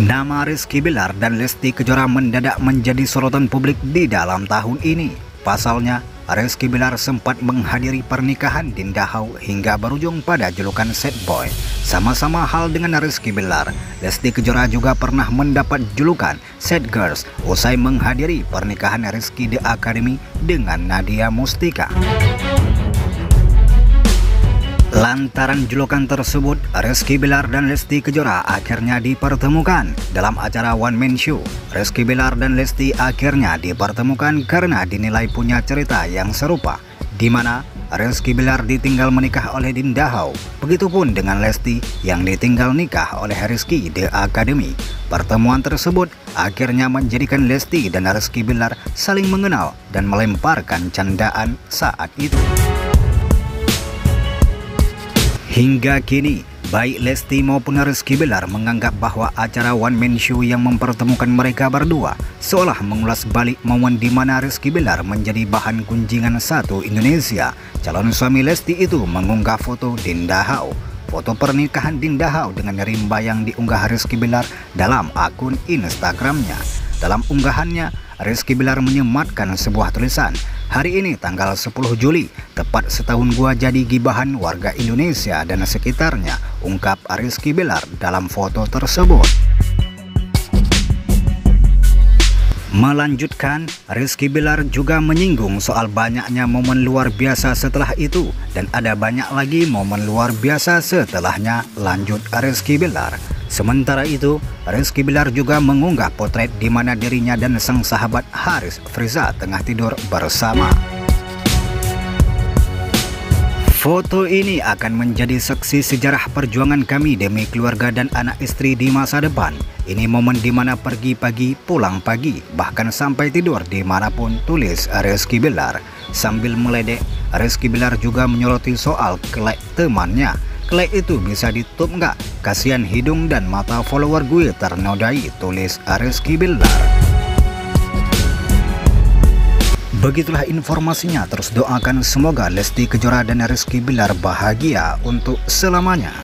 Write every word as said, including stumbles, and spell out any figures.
Nama Rizky Bilar dan Lesti Kejora mendadak menjadi sorotan publik di dalam tahun ini. Pasalnya, Rizky Bilar sempat menghadiri pernikahan Dinda Hau hingga berujung pada julukan sad boy. Sama-sama hal dengan Rizky Bilar, Lesti Kejora juga pernah mendapat julukan sad girls usai menghadiri pernikahan Rizky The Academy dengan Nadia Mustika. Lantaran julukan tersebut, Rizky Bilar dan Lesti Kejora akhirnya dipertemukan dalam acara One Man Show. Rizky Bilar dan Lesti akhirnya dipertemukan karena dinilai punya cerita yang serupa, di mana Rizky Bilar ditinggal menikah oleh Dinda Hau. Begitupun dengan Lesti yang ditinggal nikah oleh Rizky The Academy. Pertemuan tersebut akhirnya menjadikan Lesti dan Rizky Bilar saling mengenal dan melemparkan candaan saat itu. Hingga kini, baik Lesti maupun Rizky Bilar menganggap bahwa acara One Man Show yang mempertemukan mereka berdua seolah mengulas balik momen di mana Rizky Bilar menjadi bahan gunjingan satu Indonesia. Calon suami Lesti itu mengunggah foto Dinda Hau. Foto pernikahan Dinda Hau dengan rimba yang diunggah Rizky Bilar dalam akun Instagramnya. Dalam unggahannya, Rizky Bilar menyematkan sebuah tulisan, "Hari ini tanggal sepuluh Juli, tepat setahun gua jadi gibahan warga Indonesia dan sekitarnya," ungkap Rizky Bilar dalam foto tersebut. Melanjutkan, Rizky Bilar juga menyinggung soal banyaknya momen luar biasa setelah itu dan ada banyak lagi momen luar biasa setelahnya, lanjut Rizky Bilar. Sementara itu, Rizky Bilar juga mengunggah potret di mana dirinya dan sang sahabat Haris Friza tengah tidur bersama. Foto ini akan menjadi saksi sejarah perjuangan kami demi keluarga dan anak istri di masa depan. Ini momen dimana pergi pagi, pulang pagi, bahkan sampai tidur dimanapun, tulis Rizky Bilar. Sambil meledek, Rizky Bilar juga menyoroti soal kelek temannya. "Kelek itu bisa ditutup nggak? Kasihan hidung dan mata follower gue ternodai," tulis Rizky Bilar. Begitulah informasinya, terus doakan semoga Lesti Kejora dan Rizky Bilar bahagia untuk selamanya.